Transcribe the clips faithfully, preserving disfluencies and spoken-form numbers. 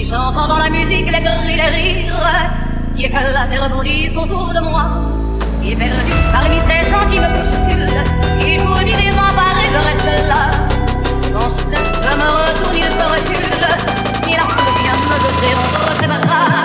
j'entends dans la musique les cris, les rires qui éclatent et rebondissent autour de moi. Et perdu parmi ces gens qui me bousculent, qui tournent désemparés, je reste là. Quand soudain je me retourne, il se recule, et la foule vient me jeter entre ses bras.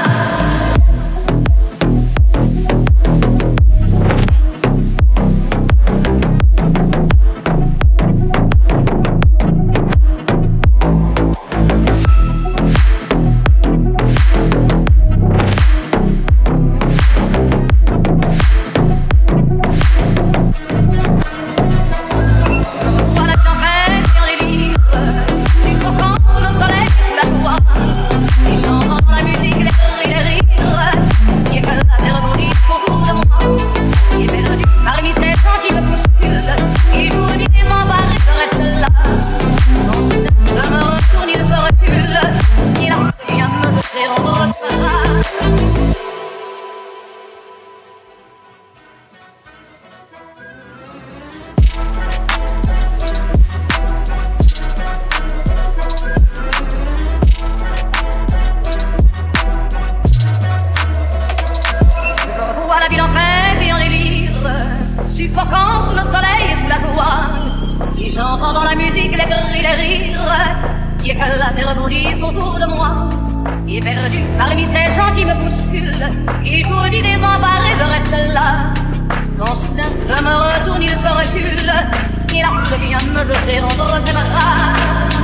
Suffoquant sous le soleil et sous la joie, et j'entends dans la musique les cris, les rires qui éclatent et rebondissent autour de moi. Et perdu parmi ces gens qui me bousculent, qui tournent désemparés, je reste là. Quand soudain je me retourne, il se recule, et la foule vient me jeter entre ses bras.